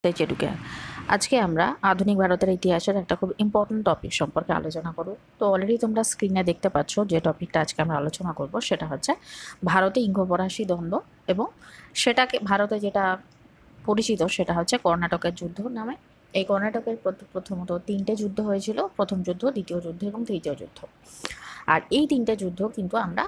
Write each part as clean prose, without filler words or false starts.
যেটুকু আজকে আমরা আধুনিক ভারতের ইতিহাসের একটা খুব ইম্পর্টেন্ট টপিক সম্পর্কে আলোচনা করব। তো অলরেডি তোমরা স্ক্রিনে দেখতে পাচ্ছ যে টপিকটা আজকে আমরা আলোচনা করব সেটা হচ্ছে ভারতে ইঙ্গ-ফরাসি দ্বন্দ্ব, এবং সেটাকে ভারতে যেটা পরিচিত সেটা হচ্ছে কর্ণাটকের যুদ্ধ নামে। এই কর্ণাটকের প্রথমত তিনটে যুদ্ধ হয়েছিল, প্রথম যুদ্ধ, দ্বিতীয় যুদ্ধ এবং তৃতীয় যুদ্ধ। আর এই তিনটে যুদ্ধ কিন্তু আমরা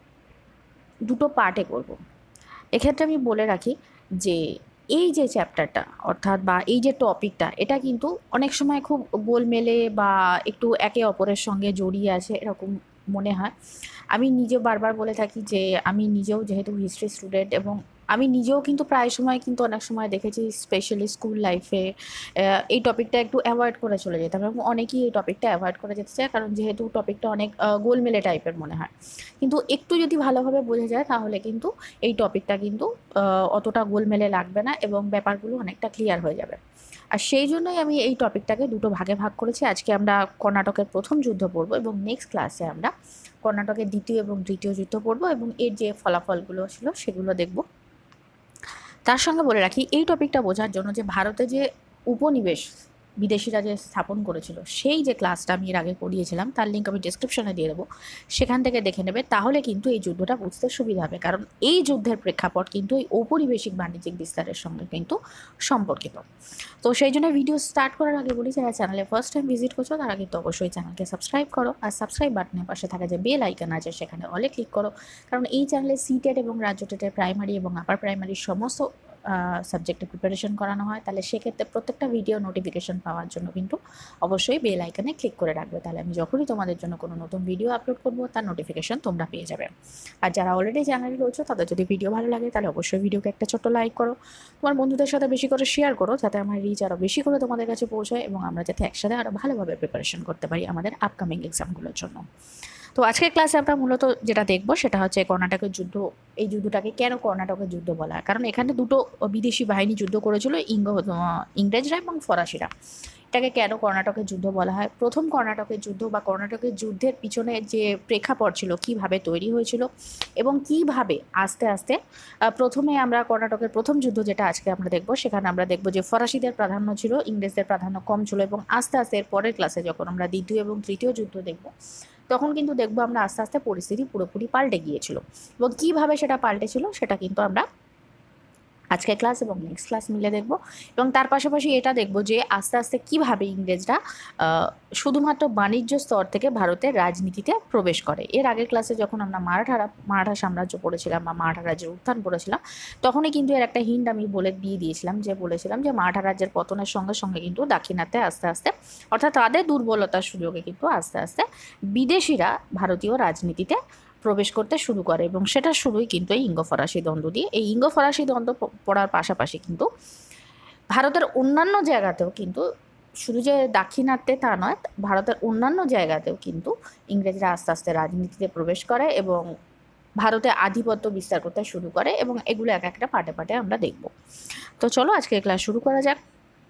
দুটো পার্টে করব। এক্ষেত্রে আমি বলে রাখি যে এই যে চ্যাপ্টারটা অর্থাৎ বা এই যে টপিকটা, এটা কিন্তু অনেক সময় খুব গোলমেলে বা একটু একে অপরের সঙ্গে জড়িয়ে আছে এরকম মনে হয়। আমি নিজেও বারবার বলে থাকি যে আমি নিজেও যেহেতু হিস্ট্রি স্টুডেন্ট, এবং আমি নিজেও কিন্তু প্রায় সময় কিন্তু অনেক সময় দেখেছি স্পেশালি স্কুল লাইফে এই টপিকটা একটু অ্যাভয়েড করে চলে যেতাম, এবং অনেকেই এই টপিকটা অ্যাভয়েড করে যেতে চায় কারণ যেহেতু টপিকটা অনেক গোলমেলে টাইপের মনে হয়। কিন্তু একটু যদি ভালোভাবে বোঝা যায় তাহলে কিন্তু এই টপিকটা কিন্তু অতটা গোলমেলে লাগবে না এবং ব্যাপারগুলো অনেকটা ক্লিয়ার হয়ে যাবে। আর সেই জন্যই আমি এই টপিকটাকে দুটো ভাগে ভাগ করেছি। আজকে আমরা কর্ণাটকের প্রথম যুদ্ধ পড়ব এবং নেক্সট ক্লাসে আমরা কর্ণাটকের দ্বিতীয় এবং তৃতীয় যুদ্ধ পড়ব এবং এর যে ফলাফলগুলো ছিল সেগুলো দেখব। তার সঙ্গে বলে রাখি এই টপিকটা বোঝার জন্য যে ভারতে যে উপনিবেশ বিদেশিরা যে স্থাপন করেছিল সেই যে ক্লাসটা আমি এর আগে করিয়েছিলাম তার লিঙ্ক আমি ডিসক্রিপশনে দিয়ে দেবো, সেখান থেকে দেখে নেবে। তাহলে কিন্তু এই যুদ্ধটা বুঝতে সুবিধা হবে, কারণ এই যুদ্ধের প্রেক্ষাপট কিন্তু এই ঔপনিবেশিক বাণিজ্যিক বিস্তারের সঙ্গে কিন্তু সম্পর্কিত। তো সেই জন্য ভিডিও স্টার্ট করার আগে বলি, যারা চ্যানেলে ফার্স্ট টাইম ভিজিট করছো তারা কিন্তু অবশ্যই চ্যানেলকে সাবস্ক্রাইব করো, আর সাবস্ক্রাইব বাটনের পাশে থাকা যে বেল আইকন আছে সেখানে অলে ক্লিক করো, কারণ এই চ্যানেলে সিটেট এবং রাজ্য টেটের প্রাইমারি এবং আপার প্রাইমারির সমস্ত সাবজেক্টে প্রিপারেশন করানো হয়। তাহলে সেক্ষেত্রে প্রত্যেকটা ভিডিও নোটিফিকেশন পাওয়ার জন্য কিন্তু অবশ্যই বেল আইকনে ক্লিক করে রাখবে, তাহলে আমি যখনই তোমাদের জন্য কোনো নতুন ভিডিও আপলোড করবো তার নোটিফিকেশন তোমরা পেয়ে যাবে। আর যারা অলরেডি চ্যানেলে রয়েছে তাদের যদি ভিডিও ভালো লাগে তাহলে অবশ্যই ভিডিওকে একটা ছোট্ট লাইক করো, তোমার বন্ধুদের সাথে বেশি করে শেয়ার করো, যাতে আমার রিচ আরও বেশি করে তোমাদের কাছে পৌঁছায় এবং আমরা যাতে একসাথে আরও ভালোভাবে প্রিপারেশন করতে পারি আমাদের আপকামিং এক্সামগুলোর জন্য। তো আজকের ক্লাসে আমরা মূলত যেটা দেখবো সেটা হচ্ছে কর্ণাটকের যুদ্ধ। এই যুদ্ধটাকে কেন কর্ণাটকের যুদ্ধ বলা হয়, কারণ এখানে দুটো বিদেশি বাহিনী যুদ্ধ করেছিল, ইংরেজরা এবং ফরাসিরা। এটাকে কেন কর্ণাটকের যুদ্ধ বলা হয়, প্রথম কর্ণাটকের যুদ্ধ বা কর্ণাটকের যুদ্ধের পিছনে যে প্রেক্ষাপট ছিল, কিভাবে তৈরি হয়েছিল এবং কিভাবে আস্তে আস্তে প্রথমে আমরা কর্ণাটকের প্রথম যুদ্ধ যেটা আজকে আমরা দেখবো সেখানে আমরা দেখবো যে ফরাসিদের প্রাধান্য ছিল, ইংরেজদের প্রাধান্য কম ছিল, এবং আস্তে আস্তে এর পরের ক্লাসে যখন আমরা দ্বিতীয় এবং তৃতীয় যুদ্ধ দেখবো তখন কিন্তু দেখবো আমরা আস্তে আস্তে পরিস্থিতি পুরোপুরি পাল্টে গিয়েছিল, এবং কীভাবে সেটা পাল্টেছিল সেটা কিন্তু আমরা আজকে ক্লাস এবং নেক্সট ক্লাস মিলে দেখব। এবং তার পাশাপাশি এটা দেখব যে আস্তে আস্তে কীভাবে ইংরেজরা শুধুমাত্র বাণিজ্য স্তর থেকে ভারতের রাজনীতিতে প্রবেশ করে। এর আগের ক্লাসে যখন আমরা মারাঠা সাম্রাজ্য পড়েছিলাম বা মারাঠা রাজ্যের উত্থান পড়েছিলাম তখনই কিন্তু এর একটা হিন্ট আমি বলেছিলাম যে মারাঠা রাজ্যের পতনের সঙ্গে সঙ্গে কিন্তু দাক্ষিণাত্যে আস্তে আস্তে অর্থাৎ তাদের দুর্বলতার সুযোগে কিন্তু আস্তে আস্তে বিদেশিরা ভারতীয় রাজনীতিতে প্রবেশ করতে শুরু করে, এবং সেটা শুরুই কিন্তু এই ইঙ্গ-ফরাসি দ্বন্দ্ব দিয়ে। এই ইঙ্গ-ফরাসি দ্বন্দ্ব পড়ার পাশাপাশি কিন্তু ভারতের অন্যান্য জায়গাতেও কিন্তু শুধু যে দাক্ষিণাত্যে তা নয়, ভারতের অন্যান্য জায়গাতেও কিন্তু ইংরেজরা আস্তে আস্তে রাজনীতিতে প্রবেশ করে এবং ভারতে আধিপত্য বিস্তার করতে শুরু করে, এবং এগুলো এক একটা পার্টে পার্টে আমরা দেখব। তো চলো আজকে ক্লাস শুরু করা যাক।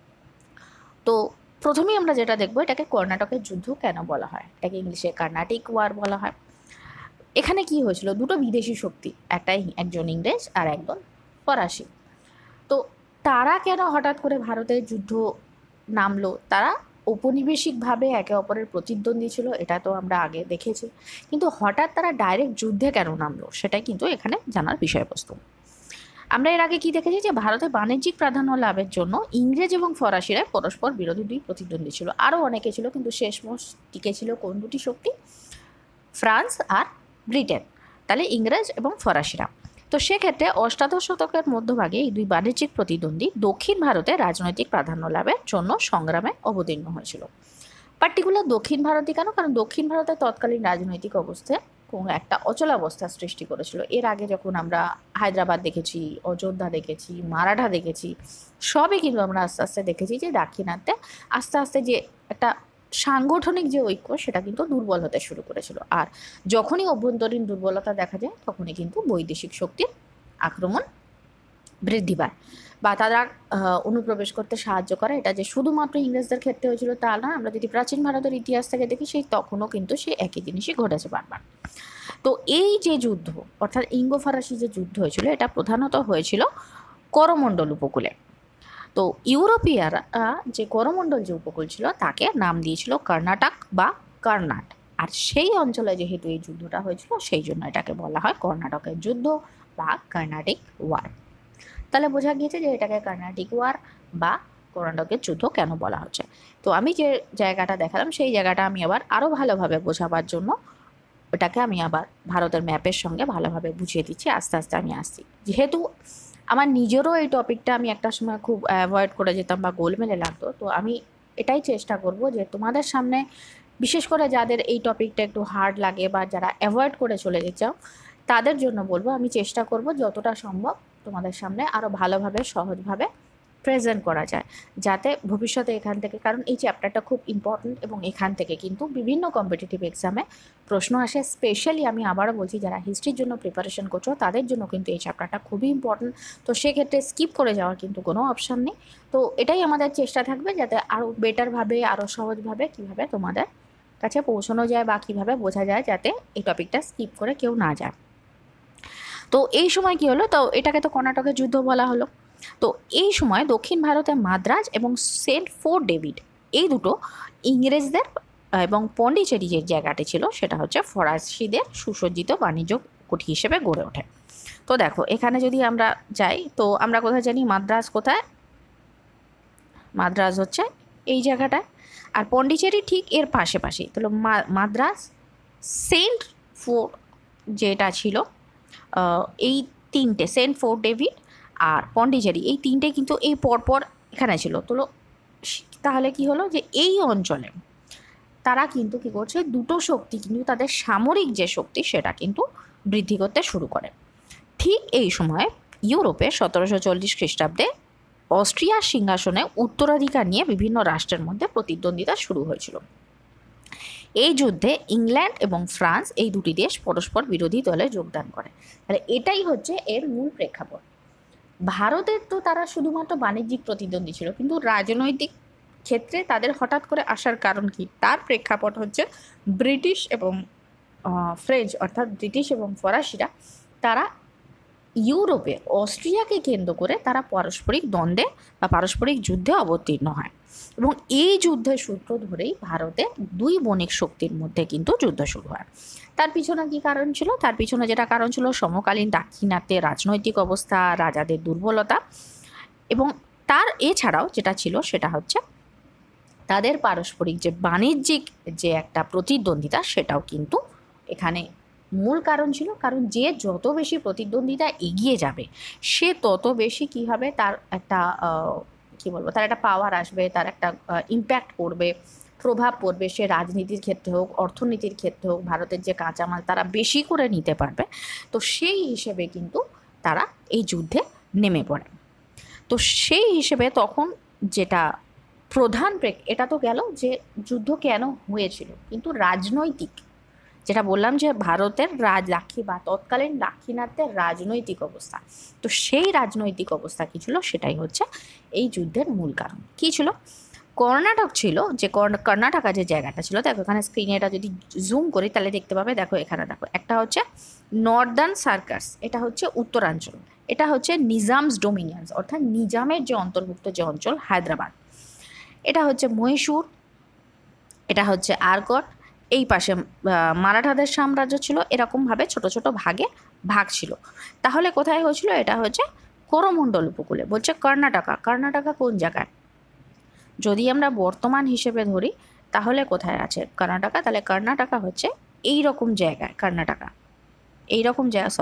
তো প্রথমেই আমরা যেটা দেখবো, এটাকে কর্ণাটকের যুদ্ধ কেন বলা হয়, এটাকে ইংলিশে কার্নাটিক ওয়ার বলা হয়। এখানে কি হয়েছিল, দুটো বিদেশি শক্তি, একজন ইংরেজ আর একজন ফরাসি। তো তারা কেন হঠাৎ করে ভারতের যুদ্ধ নামলো, তারা ঔপনিবেশিকভাবে একে অপরের প্রতিদ্বন্দ্বী ছিল, এটা তো আমরা আগে দেখেছি, কিন্তু হঠাৎ তারা ডাইরেক্ট যুদ্ধে কেন নামলো সেটাই কিন্তু এখানে জানার বিষয়বস্তু। আমরা এর আগে কি দেখেছি যে ভারতে বাণিজ্যিক প্রাধান্য লাভের জন্য ইংরেজ এবং ফরাসিরা পরস্পর বিরোধী দুই প্রতিদ্বন্দ্বী ছিল, আরও অনেকে ছিল, কিন্তু শেষমেশ টিকে ছিল কোন দুটি শক্তি, ফ্রান্স আর ব্রিটেন, তাহলে ইংরেজ এবং ফরাসিরা। তো সেক্ষেত্রে অষ্টাদশ শতকের মধ্যভাগে এই দুই বাণিজ্যিক প্রতিদ্বন্দ্বী দক্ষিণ ভারতে রাজনৈতিক প্রাধান্য লাভের জন্য সংগ্রামে অবতীর্ণ হয়েছিল। পার্টিকুলার দক্ষিণ ভারতই কেন, কারণ দক্ষিণ ভারতের তৎকালীন রাজনৈতিক অবস্থায় কোনো একটা অচলাবস্থার সৃষ্টি করেছিল। এর আগে যখন আমরা হায়দ্রাবাদ দেখেছি, অযোধ্যা দেখেছি, মারাঠা দেখেছি, সবই কিন্তু আমরা আস্তে আস্তে দেখেছি যে দাক্ষিণাত্যে আস্তে আস্তে যে একটা সাংগঠনিক যে ঐক্য সেটা কিন্তু দুর্বল হতে শুরু করেছিল, আর যখনই অভ্যন্তরীণ দুর্বলতা দেখা যায় তখনই কিন্তু বৈদেশিক শক্তির আক্রমণ বৃদ্ধি পায় বা তারা অনুপ্রবেশ করতে সাহায্য করে। এটা যে শুধুমাত্র ইংরেজদের ক্ষেত্রে হয়েছিল তা না, আমরা যদি প্রাচীন ভারতের ইতিহাস থেকে দেখি সেই তখনও কিন্তু সেই একই জিনিসই ঘটেছে বারবার। তো এই যে যুদ্ধ অর্থাৎ ইঙ্গ-ফরাসি যে যুদ্ধ হয়েছিল এটা প্রধানত হয়েছিল করমণ্ডল উপকূলে। তো ইউরোপীয়রা যে করমণ্ডল যে উপকূল ছিল তাকে নাম দিয়েছিল কর্ণাটক বা কর্ণাট। আর সেই অঞ্চলে যেহেতু এই যুদ্ধটা হয়েছিল সেই জন্য এটাকে বলা হয় কর্ণাটকের যুদ্ধ বা কর্ণাটিক ওয়ার। তাহলে বোঝা গিয়েছে যে এটাকে কর্ণাটিক ওয়ার বা কর্ণাটকের যুদ্ধ কেন বলা হচ্ছে। তো আমি যে জায়গাটা দেখালাম সেই জায়গাটা আমি আবার আরও ভালোভাবে বোঝাবার জন্য ওটাকে আমি আবার ভারতের ম্যাপের সঙ্গে ভালোভাবে বুঝিয়ে দিচ্ছি। আস্তে আস্তে আমি আসছি, যেহেতু আমার নিজেরও এই টপিকটা আমি একটা সময় খুব অ্যাভয়েড করে যেতাম বা গোলমেলে লাগতো, তো আমি এটাই চেষ্টা করব যে তোমাদের সামনে, বিশেষ করে যাদের এই টপিকটা একটু হার্ড লাগে বা যারা অ্যাভয়েড করে চলে যেতে চাও তাদের জন্য বলবো, আমি চেষ্টা করব যতটা সম্ভব তোমাদের সামনে আরও ভালোভাবে সহজভাবে প্রেজেন্ট করা যায়, যাতে ভবিষ্যতে এখান থেকে, কারণ এই চ্যাপ্টারটা খুব ইম্পর্ট্যান্ট এবং এখান থেকে কিন্তু বিভিন্ন কম্পিটিটিভ এক্সামে প্রশ্ন আসে। স্পেশালি আমি আবারও বলছি, যারা হিস্ট্রির জন্য প্রিপারেশন করছো তাদের জন্য কিন্তু এই চ্যাপ্টারটা খুবই ইম্পর্ট্যান্ট। তো সেক্ষেত্রে স্কিপ করে যাওয়ার কিন্তু কোনো অপশান নেই। তো এটাই আমাদের চেষ্টা থাকবে যাতে আরও বেটারভাবে, আরও সহজভাবে কীভাবে তোমাদের কাছে পৌঁছানো যায় বা কীভাবে বোঝা যায়, যাতে এই টপিকটা স্কিপ করে কেউ না যায়। তো এই সময় কী হলো, তো এটাকে তো কর্ণাটকের যুদ্ধ বলা হলো। তো এই সময় দক্ষিণ ভারতে মাদ্রাজ এবং সেন্ট ফোর্ট ডেভিড এই দুটো ইংরেজদের এবং পন্ডিচেরি যে জায়গাটি ছিল সেটা হচ্ছে ফরাসিদের সুসজ্জিত বাণিজ্য কুঠি হিসেবে গড়ে ওঠে। তো দেখো এখানে যদি আমরা যাই তো আমরা কোথায় জানি, মাদ্রাজ কোথায়, মাদ্রাজ হচ্ছে এই জায়গাটায়, আর পন্ডিচেরি ঠিক এর পাশেই। তাহলে মাদ্রাজ, সেন্ট ফোর্ট যেটা ছিল, এই তিনটে, সেন্ট ফোর্ট ডেভিড আর পন্ডিচেরি, এই তিনটে কিন্তু এই পরপর এখানে ছিল। তো তাহলে কি হলো যে এই অঞ্চলে তারা কিন্তু কী করছে, দুটো শক্তি কিন্তু তাদের সামরিক যে শক্তি সেটা কিন্তু বৃদ্ধি করতে শুরু করে। ঠিক এই সময় ইউরোপে 1740 খ্রিস্টাব্দে অস্ট্রিয়ার সিংহাসনে উত্তরাধিকার নিয়ে বিভিন্ন রাষ্ট্রের মধ্যে প্রতিদ্বন্দ্বিতা শুরু হয়েছিল। এই যুদ্ধে ইংল্যান্ড এবং ফ্রান্স এই দুটি দেশ পরস্পর বিরোধী দলে যোগদান করে। তাহলে এটাই হচ্ছে এর মূল প্রেক্ষাপট। ভারতের তো তারা শুধুমাত্র বাণিজ্যিক প্রতিদ্বন্দ্বী ছিল, কিন্তু রাজনৈতিক ক্ষেত্রে তাদের হঠাৎ করে আসার কারণ কি, তার প্রেক্ষাপট হচ্ছে ব্রিটিশ এবং ফ্রেঞ্চ, অর্থাৎ ব্রিটিশ এবং ফরাসিরা তারা ইউরোপে অস্ট্রিয়াকে কেন্দ্র করে তারা পারস্পরিক দ্বন্দ্বে বা পারস্পরিক যুদ্ধে অবতীর্ণ হয়। এবং এই যুদ্ধের সূত্র ধরেই ভারতে দুই বণিক শক্তির মধ্যে কিন্তু যুদ্ধ শুরু হয়। তার পিছনে কী কারণ ছিল, তার পিছনে যেটা কারণ ছিল সমকালীন দাক্ষিণাত্যের রাজনৈতিক অবস্থা, রাজাদের দুর্বলতা, এবং তার এছাড়াও যেটা ছিল সেটা হচ্ছে তাদের পারস্পরিক যে বাণিজ্যিক যে একটা প্রতিদ্বন্দ্বিতা সেটাও কিন্তু এখানে মূল কারণ ছিল। কারণ যে যত বেশি প্রতিদ্বন্দ্বিতা এগিয়ে যাবে সে তত বেশি কী হবে, তার একটা কী বলবো, তার একটা পাওয়ার আসবে, তার একটা ইম্প্যাক্ট পড়বে, প্রভাব পড়বে, সে রাজনীতির ক্ষেত্রে হোক, অর্থনীতির ক্ষেত্রে হোক, ভারতের যে কাঁচামাল তারা বেশি করে নিতে পারবে। তো সেই হিসেবে কিন্তু তারা এই যুদ্ধে নেমে পড়ে। তো সেই হিসেবে তখন যেটা প্রধান এটা তো গেল যে যুদ্ধ কেন হয়েছিল, কিন্তু রাজনৈতিক, যেটা বললাম যে ভারতের তৎকালীন দাক্ষিণাত্যের রাজনৈতিক অবস্থা, তো সেই রাজনৈতিক অবস্থা কী ছিল সেটাই হচ্ছে এই যুদ্ধের মূল কারণ। কী ছিল, কর্ণাটক ছিল, যে কর্ণাটকা যে জায়গাটা ছিল, দেখো এখানে স্ক্রিনে এটা যদি জুম করি তাহলে দেখতে পাবে, দেখো এখানে দেখো একটা হচ্ছে নর্দার্ন সার্কাস, এটা হচ্ছে উত্তরাঞ্চল, এটা হচ্ছে নিজামস ডোমিনিয়ন্স, অর্থাৎ নিজামের যে অন্তর্ভুক্ত যে অঞ্চল হায়দ্রাবাদ, এটা হচ্ছে মহীশূর, এটা হচ্ছে আরকট, এই পাশে মারাঠাদের সাম্রাজ্য ছিল, এরকমভাবে ছোট ছোট ভাগ ছিল। তাহলে কোথায় হয়েছিল, এটা হচ্ছে করমণ্ডল উপকূলে। বলছে কর্ণাটকা কোন জায়গায়, যদি আমরা বর্তমান হিসেবে ধরি তাহলে কোথায় আছে কর্ণাটকা, তাহলে কর্ণাটকা হচ্ছে এই রকম জায়গায়, এইরকম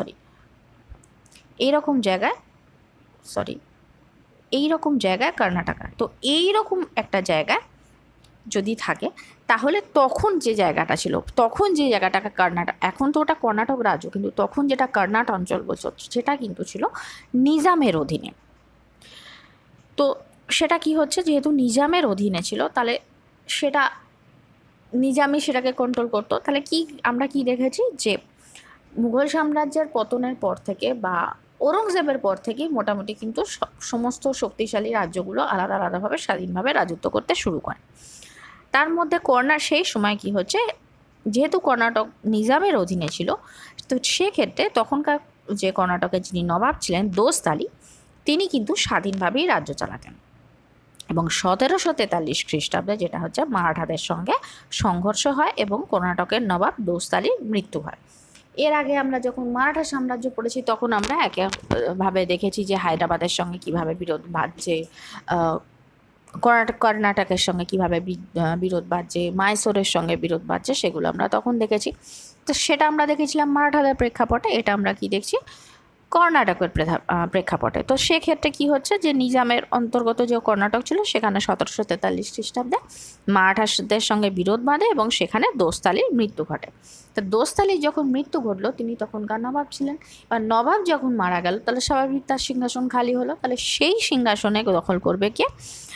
জায়গায় কর্ণাটকা। তো এইরকম একটা জায়গায় যদি থাকে তাহলে তখন যে জায়গাটা ছিল, তখন যে জায়গাটাকে কর্ণাটক, এখন তো ওটা কর্ণাটক রাজ্য, কিন্তু তখন যেটা কর্ণাটক অঞ্চল বলছে সেটা কিন্তু ছিল নিজামের অধীনে। তো সেটা কি হচ্ছে, যেহেতু নিজামের অধীনে ছিল তাহলে সেটা নিজামই সেটাকে কন্ট্রোল করতো। তাহলে আমরা কি দেখেছি যে মুঘল সাম্রাজ্যের পতনের পর থেকে বা ঔরঙ্গজেবের পর থেকেই মোটামুটি কিন্তু সমস্ত শক্তিশালী রাজ্যগুলো আলাদা আলাদাভাবে স্বাধীনভাবে রাজত্ব করতে শুরু করে। তার মধ্যে সেই সময় কি হচ্ছে, যেহেতু কর্ণাটক নিজামের অধীনে ছিল, তো সেক্ষেত্রে তখনকার যে কর্ণাটকের যিনি নবাব ছিলেন দোসত আলী, তিনি কিন্তু স্বাধীনভাবেই রাজ্য চালাতেন। এবং 1743 খ্রিস্টাব্দে যেটা হচ্ছে মারাঠাদের সঙ্গে সংঘর্ষ হয় এবং কর্ণাটকের নবাব দোস্ত আলীর মৃত্যু হয়। এর আগে আমরা যখন মারাঠা সাম্রাজ্য পড়েছি তখন আমরা একভাবে দেখেছি যে হায়দ্রাবাদের সঙ্গে কিভাবে বিরোধ বাঁধছে, কর্ণাটকের সঙ্গে কিভাবে বিরোধ বাঁধছে, মাইসোরের সঙ্গে বিরোধ বাঁধছে, সেগুলো আমরা তখন দেখেছি। তো সেটা আমরা দেখেছিলাম মারাঠাদের প্রেক্ষাপটে, এটা আমরা কি দেখছি কর্ণাটকের প্রেক্ষাপটে। তো সেক্ষেত্রে কি হচ্ছে যে নিজামের অন্তর্গত যে কর্ণাটক ছিল সেখানে 1743 খ্রিস্টাব্দে মারাঠাদের সঙ্গে বিরোধ বাঁধে এবং সেখানে দোস্ত আলীর মৃত্যু ঘটে। তো দোস্ত আলীর যখন মৃত্যু ঘটলো তিনি তখনকার নবাব ছিলেন, এবার নবাব যখন মারা গেল তাহলে স্বাভাবিক তার সিংহাসন খালি হলো, তাহলে সেই সিংহাসনে দখল করবে কে?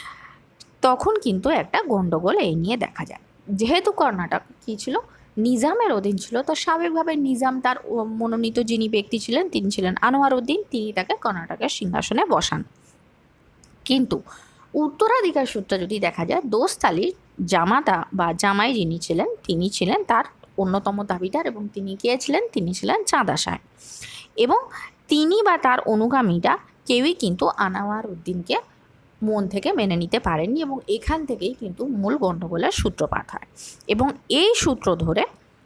তখন কিন্তু একটা গণ্ডগোল এই নিয়ে দেখা যায়। যেহেতু কর্ণাটক কী ছিল, নিজামের অধীন ছিল, তো স্বাভাবিকভাবে নিজাম তার মনোনীত যিনি ব্যক্তি ছিলেন তিনি ছিলেন আনোয়ার উদ্দিন, তিনি তাকে কর্ণাটকের সিংহাসনে বসান। কিন্তু উত্তরাধিকার সূত্রে যদি দেখা যায় দোস্ত আলীর জামাতা বা জামাই যিনি ছিলেন তিনি ছিলেন তার অন্যতম দাবিদার এবং তিনি কে ছিলেন? তিনি ছিলেন চাঁদা সাহেব। এবং তিনি বা তার অনুগামীরা কেউই কিন্তু আনোয়ার উদ্দিনকে মন থেকে মেনে নিতে পারেননি এবং এখান থেকেই কিন্তু মূল গণ্ডগোলের সূত্রপাত হয়। এবং এই সূত্র ধরে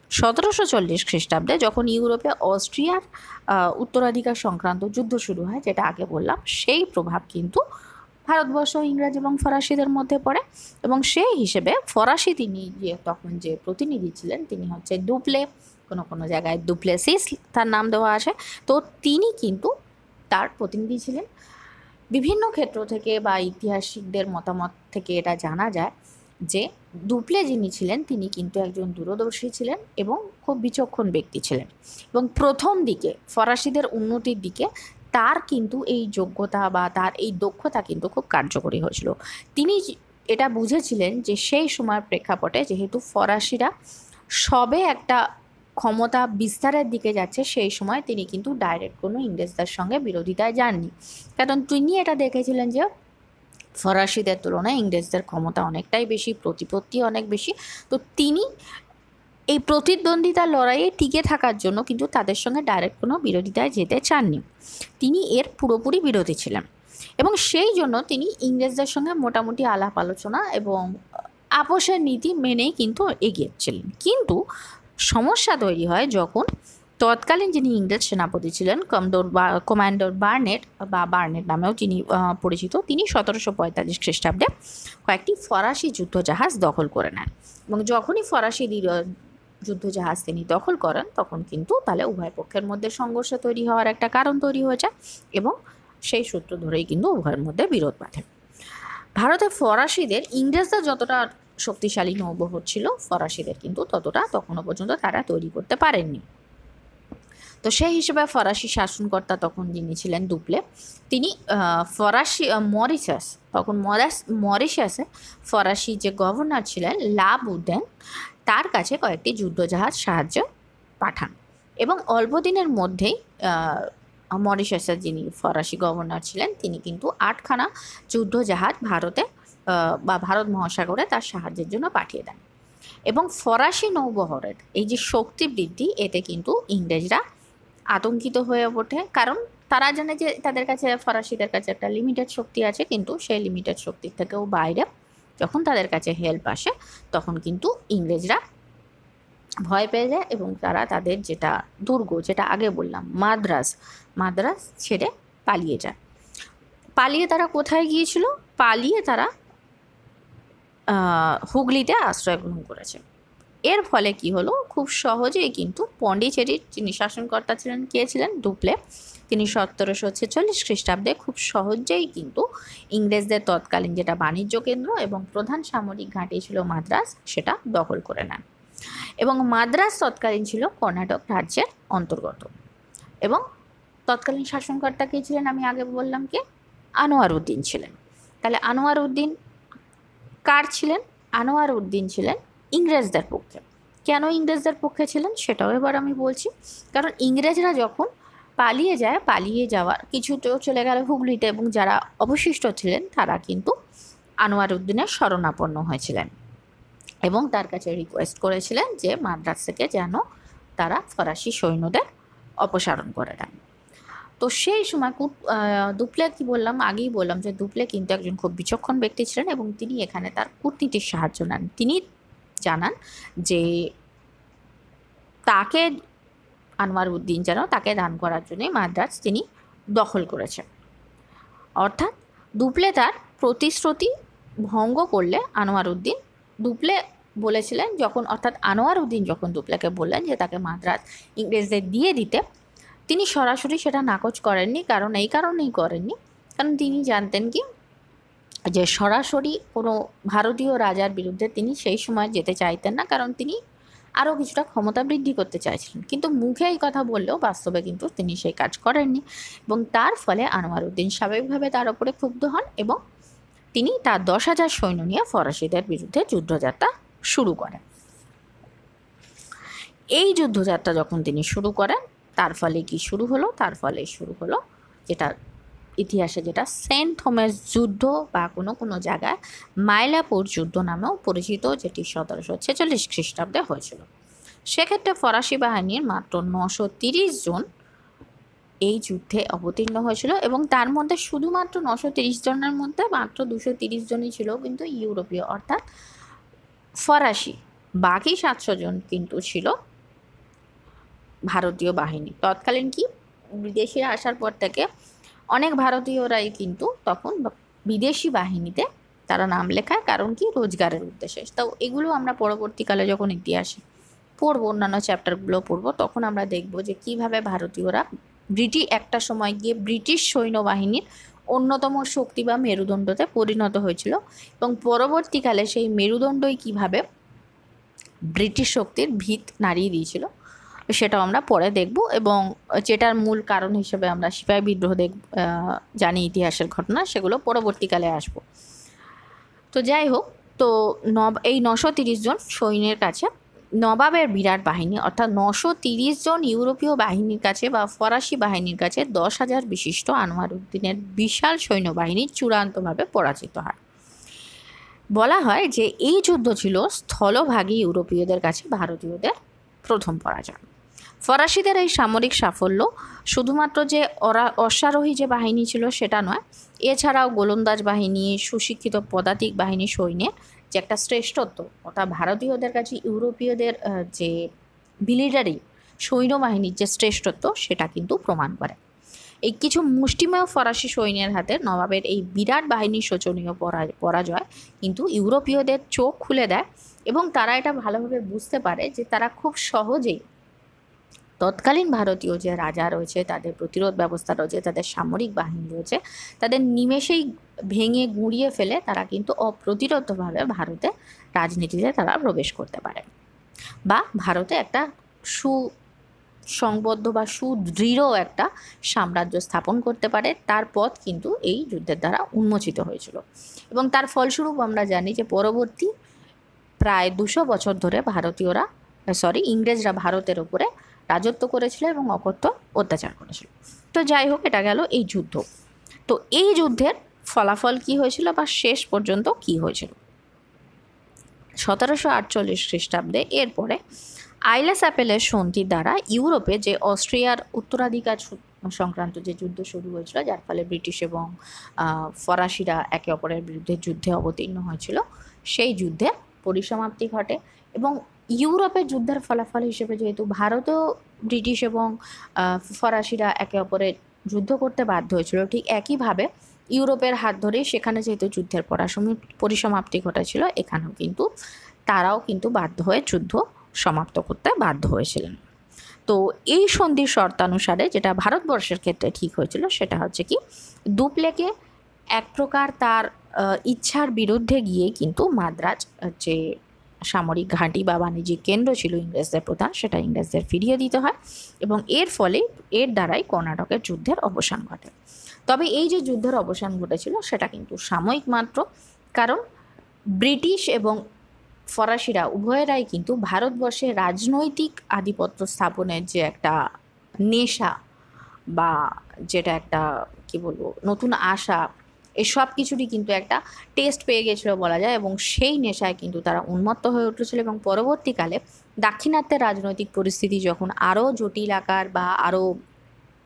1740 খ্রিস্টাব্দে যখন ইউরোপে অস্ট্রিয়ার উত্তরাধিকার সংক্রান্ত যুদ্ধ শুরু হয়, যেটা আগে বললাম, সেই প্রভাব কিন্তু ভারতবর্ষ, ইংরেজ এবং ফরাসিদের মধ্যে পড়ে। এবং সেই হিসেবে ফরাসি তিনি তখন যে প্রতিনিধি ছিলেন তিনি হচ্ছে দুপ্লে, কোনো জায়গায় দুপ্লেসিস তার নাম দেওয়া আছে। তো তিনি কিন্তু তার প্রতিনিধি ছিলেন। বিভিন্ন ক্ষেত্র থেকে বা ঐতিহাসিকদের মতামত থেকে এটা জানা যায় যে দুপ্লে যিনি ছিলেন তিনি কিন্তু একজন দূরদর্শী ছিলেন এবং খুব বিচক্ষণ ব্যক্তি ছিলেন এবং প্রথম দিকে ফরাসিদের উন্নতির দিকে তার কিন্তু এই যোগ্যতা বা তার এই দক্ষতা কিন্তু খুব কার্যকরী হয়েছিল। তিনি এটা বুঝেছিলেন যে সেই সময়ের প্রেক্ষাপটে যেহেতু ফরাসিরা সবে একটা ক্ষমতা বিস্তারের দিকে যাচ্ছে, সেই সময় তিনি কিন্তু ডাইরেক্ট কোনো ইংরেজদের সঙ্গে বিরোধিতায় যাননি, কারণ তিনি এটা দেখেছিলেন যে ফরাসিদের তুলনায় ইংরেজদের ক্ষমতা অনেকটাই বেশি, প্রতিপত্তি অনেক বেশি। তো তিনি এই প্রতিদ্বন্দ্বিতার লড়াইয়ে টিকে থাকার জন্য কিন্তু তাদের সঙ্গে ডাইরেক্ট কোনো বিরোধিতায় যেতে চাননি, তিনি এর পুরোপুরি বিরোধী ছিলেন এবং সেই জন্য তিনি ইংরেজদের সঙ্গে মোটামুটি আলাপ আলোচনা এবং আপোষের নীতি মেনেই কিন্তু এগিয়েছিলেন। কিন্তু সমস্যা তৈরি হয় যখন তৎকালীন যিনি ইংরেজ সেনাপতি ছিলেন কমান্ডার বার্নেট নামেও যিনি পরিচিত, তিনি 1745 খ্রিস্টাব্দে কয়েকটি ফরাসি যুদ্ধজাহাজ দখল করে নেন এবং যখনই ফরাসি যুদ্ধজাহাজ তিনি দখল করেন তখন কিন্তু তাহলে উভয় পক্ষের মধ্যে সংঘর্ষ তৈরি হওয়ার একটা কারণ তৈরি হয়ে যায় এবং সেই সূত্র ধরেই কিন্তু উভয়ের মধ্যে বিরোধ বাধে। ভারতে ফরাসিদের ইংরেজরা যতটা শক্তিশালী নৌবহর ছিল, ফরাসিদের কিন্তু ততটা তখনও পর্যন্ত তারা তৈরি করতে পারেননি। তো সেই হিসেবে ফরাসি শাসনকর্তা তখন যিনি ছিলেন দুপ্লে, তিনি মরিশাসে ফরাসি যে গভর্নর ছিলেন লাবুদেন তার কাছে কয়েকটি যুদ্ধজাহাজ সাহায্য পাঠান এবং অল্প দিনের মধ্যেই মরিশাসের যিনি ফরাসি গভর্নর ছিলেন তিনি কিন্তু 8খানা যুদ্ধজাহাজ ভারতে বা ভারত মহাসাগরে তার সাহায্যের জন্য পাঠিয়ে দেন এবং ফরাসি নৌবহরের এই যে শক্তি বৃদ্ধি, এতে কিন্তু ইংরেজরা আতঙ্কিত হয়ে ওঠে, কারণ তারা জানে যে তাদের কাছে, ফরাসিদের কাছে একটা লিমিটেড শক্তি আছে, কিন্তু সেই লিমিটেড শক্তির থেকেও বাইরে যখন তাদের কাছে হেল্প আসে তখন কিন্তু ইংরেজরা ভয় পেয়ে যায় এবং তারা তাদের যেটা দুর্গ, যেটা আগে বললাম মাদ্রাজ ছেড়ে পালিয়ে যায়। পালিয়ে তারা কোথায় গিয়েছিল? পালিয়ে তারা হুগলিতে আশ্রয় গ্রহণ করেছে। এর ফলে কি হলো, খুব সহজেই কিন্তু পন্ডিচেরির যিনি শাসনকর্তা ছিলেন, কে ছিলেন? দুপ্লে, তিনি 1746 খ্রিস্টাব্দে খুব সহজেই কিন্তু ইংরেজদের তৎকালীন যেটা বাণিজ্য কেন্দ্র এবং প্রধান সামরিক ঘাঁটি ছিল মাদ্রাজ, সেটা দখল করে নেন এবং মাদ্রাজ তৎকালীন ছিল কর্ণাটক রাজ্যের অন্তর্গত এবং তৎকালীন শাসনকর্তা কে ছিলেন? আমি আগে বললাম কে? আনোয়ার উদ্দিন ছিলেন। তাহলে আনোয়ার উদ্দিন কার ছিলেন? আনোয়ার উদ্দিন ছিলেন ইংরেজদের পক্ষে। কেন ইংরেজদের পক্ষে ছিলেন সেটাও এবার আমি বলছি। কারণ ইংরেজরা যখন পালিয়ে যায়, পালিয়ে যাওয়ার কিছুতেও চলে গেল হুগলিতে এবং যারা অবশিষ্ট ছিলেন তারা কিন্তু আনোয়ার উদ্দিনের শরণাপন্ন হয়েছিলেন এবং তার কাছে রিকোয়েস্ট করেছিলেন যে মাদ্রাজ থেকে যেন তারা ফরাসি সৈন্যদের অপসারণ করে দেন। তো সেই সময় দুপ্লে কি বললাম, আগেই বললাম যে দুপ্লে কিন্তু একজন খুব বিচক্ষণ ব্যক্তি ছিলেন এবং তিনি এখানে তার কূটনীতির সাহায্য নেন। তিনি জানান যে তাকে আনোয়ার উদ্দিন যেন তাকে দান করার জন্যই মাদ্রাজ তিনি দখল করেছেন। অর্থাৎ দুপ্লে তার প্রতিশ্রুতি ভঙ্গ করলে আনোয়ার উদ্দিন, দুপ্লে বলেছিলেন যখন, অর্থাৎ আনোয়ার উদ্দিন যখন দুপ্লেকে বললেন যে তাকে মাদ্রাজ ইংরেজদের দিয়ে দিতে, তিনি সরাসরি সেটা নাকচ করেননি। কারণ এই কারণেই করেননি, কারণ তিনি জানতেন কি যে সরাসরি কোনো ভারতীয় রাজার বিরুদ্ধে তিনি সেই সময় যেতে চাইতেন না, কারণ তিনি আরও কিছুটা ক্ষমতা বৃদ্ধি করতে চাইছিলেন। কিন্তু মুখে এই কথা বললেও বাস্তবে কিন্তু তিনি সেই কাজ করেননি এবং তার ফলে আনোয়ার উদ্দিন স্বাভাবিকভাবে তার ওপরে ক্ষুব্ধ হন এবং তিনি তার 10,000 সৈন্য নিয়ে ফরাসিদের বিরুদ্ধে যুদ্ধযাত্রা শুরু করেন। এই যুদ্ধযাত্রা যখন তিনি শুরু করেন, তার ফলে কি শুরু হলো? তার ফলে শুরু হলো যেটা ইতিহাসে যেটা সেন্ট থমাস যুদ্ধ বা কোনো জায়গায় মাইলাপুর যুদ্ধ নামেও পরিচিত, যেটি 1746 খ্রিস্টাব্দে হয়েছিল। সেক্ষেত্রে ফরাসি বাহিনীর মাত্র 930 জন এই যুদ্ধে অবতীর্ণ হয়েছিল এবং তার মধ্যে শুধুমাত্র 930 জনের মধ্যে মাত্র 230 জনই ছিল কিন্তু ইউরোপীয়, অর্থাৎ ফরাসি। বাকি 700 জন কিন্তু ছিল ভারতীয় বাহিনী। তৎকালীন কি বিদেশিরা আসার পর থেকে অনেক ভারতীয়রাই কিন্তু তখন বিদেশি বাহিনীতে তারা নাম লেখায়, কারণ কি রোজগারের উদ্দেশ্যে। তো এগুলো আমরা পরবর্তীকালে যখন ইতিহাসে পড়বো, অন্যান্য চ্যাপ্টারগুলো পড়বো, তখন আমরা দেখব যে কিভাবে ভারতীয়রা একটা সময় গিয়ে ব্রিটিশ সৈন্যবাহিনীর অন্যতম শক্তি বা মেরুদণ্ডতে পরিণত হয়েছিল এবং পরবর্তীকালে সেই মেরুদণ্ডই কিভাবে ব্রিটিশ শক্তির ভিত নাড়িয়ে দিয়েছিল সেটাও আমরা পরে দেখব। এবং যেটার মূল কারণ হিসেবে আমরা সিপাহী বিদ্রোহ জানি ইতিহাসের ঘটনা, সেগুলো পরবর্তীকালে আসব। তো যাই হোক, তো এই 930 জন সৈন্যের কাছে নবাবের বিরাট বাহিনী, অর্থাৎ 930 জন ইউরোপীয় বাহিনীর কাছে বা ফরাসি বাহিনীর কাছে 10,000 বিশিষ্ট আনোয়ার উদ্দিনের বিশাল সৈন্যবাহিনী চূড়ান্তভাবে পরাজিত হয়। বলা হয় যে এই যুদ্ধ ছিল স্থলভাগী ইউরোপীয়দের কাছে ভারতীয়দের প্রথম পরাজয়। ফরাসিদের এই সামরিক সাফল্য শুধুমাত্র যে অশ্বারোহী যে বাহিনী ছিল সেটা নয়, এছাড়াও গোলন্দাজ বাহিনী, সুশিক্ষিত পদাতিক বাহিনী সৈন্যের যে একটা শ্রেষ্ঠত্ব, অর্থাৎ ভারতীয়দের কাছে ইউরোপীয়দের যে মিলিটারি সৈন্যবাহিনীর যে শ্রেষ্ঠত্ব সেটা কিন্তু প্রমাণ করে। এই কিছু মুষ্টিমেয় ফরাসি সৈন্যের হাতে নবাবের এই বিরাট বাহিনীর শোচনীয় পরাজয় কিন্তু ইউরোপীয়দের চোখ খুলে দেয় এবং তারা এটা ভালোভাবে বুঝতে পারে যে তারা খুব সহজেই তৎকালীন ভারতীয় যে রাজা রয়েছে, তাদের প্রতিরোধ ব্যবস্থা রয়েছে, তাদের সামরিক বাহিনী রয়েছে, তাদের নিমেষেই ভেঙে গুঁড়িয়ে ফেলে তারা কিন্তু অপ্রতিরোধভাবে ভারতে রাজনীতিতে তারা প্রবেশ করতে পারে বা ভারতে একটা সুসংবদ্ধ বা সুদৃঢ় একটা সাম্রাজ্য স্থাপন করতে পারে। তার পথ কিন্তু এই যুদ্ধের দ্বারা উন্মোচিত হয়েছিল এবং তার ফলস্বরূপ আমরা জানি যে পরবর্তী প্রায় 200 বছর ধরে ইংরেজরা ভারতের উপরে রাজত্ব করেছিল এবং অকথ্য অত্যাচার করেছিল। তো যাই হোক, এটা গেল এই যুদ্ধ। তো এই যুদ্ধের ফলাফল কি হয়েছিল বা শেষ পর্যন্ত কি হয়েছিল? 1748 খ্রিস্টাব্দে এরপরে আইলাস অ্যাপেলের সন্ধির দ্বারা ইউরোপে যে অস্ট্রিয়ার উত্তরাধিকার সংক্রান্ত যে যুদ্ধ শুরু হয়েছিল, যার ফলে ব্রিটিশ এবং ফরাসিরা একে অপরের বিরুদ্ধে যুদ্ধে অবতীর্ণ হয়েছিল, সেই যুদ্ধের পরিসমাপ্তি ঘটে এবং ইউরোপের যুদ্ধের ফলাফল হিসেবে যেহেতু ভারতেও ব্রিটিশ এবং ফরাসিরা একে অপরের যুদ্ধ করতে বাধ্য হয়েছিল, ঠিক একইভাবে ইউরোপের হাত ধরে সেখানে যেহেতু যুদ্ধের পরিসমাপ্তি ঘটেছিল, এখানেও কিন্তু তারাও কিন্তু বাধ্য হয়ে যুদ্ধ সমাপ্ত করতে বাধ্য হয়েছিলেন। তো এই সন্ধির শর্তানুসারে যেটা ভারতবর্ষের ক্ষেত্রে ঠিক হয়েছিল সেটা হচ্ছে কি, দুপ্লেকে এক প্রকার তার ইচ্ছার বিরুদ্ধে গিয়ে কিন্তু মাদ্রাজ যে সামরিক ঘাঁটি বা বাণিজ্যিক কেন্দ্র ছিল ইংরেজদের প্রধান, সেটা ইংরেজদের ফিরিয়ে দিতে হয় এবং এর দ্বারাই কর্ণাটকের যুদ্ধের অবসান ঘটে। তবে এই যে যুদ্ধের অবসান ঘটেছিল সেটা কিন্তু সাময়িক মাত্র, কারণ ব্রিটিশ এবং ফরাসিরা উভয়েরাই কিন্তু ভারতবর্ষে রাজনৈতিক আধিপত্য স্থাপনের যে একটা নেশা বা যেটা একটা কি বলবো নতুন আশা, এই সব কিছুরই কিন্তু একটা টেস্ট পেয়ে গেছিলো বলা যায় এবং সেই নেশায় কিন্তু তারা উন্মত্ত হয়ে উঠেছিল এবং পরবর্তীকালে দাক্ষিণাত্যের রাজনৈতিক পরিস্থিতি যখন আরও জটিল আকার বা আরও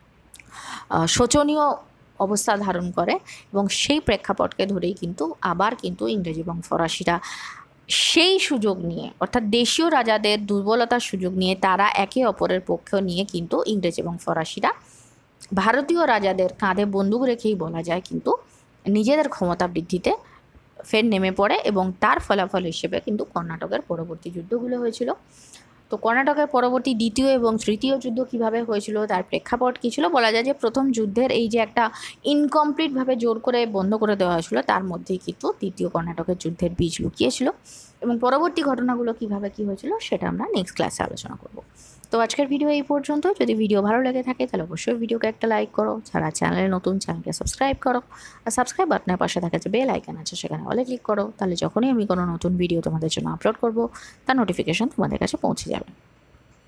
শোচনীয় অবস্থা ধারণ করে এবং সেই প্রেক্ষাপটকে ধরেই কিন্তু আবার কিন্তু ইংরেজ এবং ফরাসিরা সেই সুযোগ নিয়ে, অর্থাৎ দেশীয় রাজাদের দুর্বলতার সুযোগ নিয়ে তারা একে অপরের পক্ষ নিয়ে কিন্তু ইংরেজ এবং ফরাসিরা ভারতীয় রাজাদের কাঁধে বন্দুক রেখেই বলা যায় কিন্তু নিজেদের ক্ষমতা বৃদ্ধিতে ফের নেমে পড়ে এবং তার ফলাফল হিসেবে কিন্তু কর্ণাটকের পরবর্তী যুদ্ধগুলো হয়েছিল। তো কর্ণাটকের পরবর্তী দ্বিতীয় এবং তৃতীয় যুদ্ধ কিভাবে হয়েছিল, তার প্রেক্ষাপট কী ছিল, বলা যায় যে প্রথম যুদ্ধের এই যে একটা ইনকমপ্লিটভাবে জোর করে বন্ধ করে দেওয়া হয়েছিল তার মধ্যেই কিন্তু দ্বিতীয় কর্ণাটকের যুদ্ধের বীজ লুকিয়েছিল এবং পরবর্তী ঘটনাগুলো কিভাবে কী হয়েছিল সেটা আমরা নেক্সট ক্লাসে আলোচনা করব। তো আজকের ভিডিও এই পর্যন্ত। যদি ভিডিও ভালো লেগে থাকে তাহলে অবশ্যই ভিডিওকে একটা লাইক করো, যারা চ্যানেলে নতুন চ্যানেলকে সাবস্ক্রাইব করো, আর সাবস্ক্রাইব বাটনের পাশে থাকে যে বেল আইকন আছে সেখানে অলে ক্লিক করো, তাহলে যখনই আমি কোনো নতুন ভিডিও তোমাদের জন্য আপলোড করব তার নোটিফিকেশন তোমাদের কাছে পৌঁছে যাবে।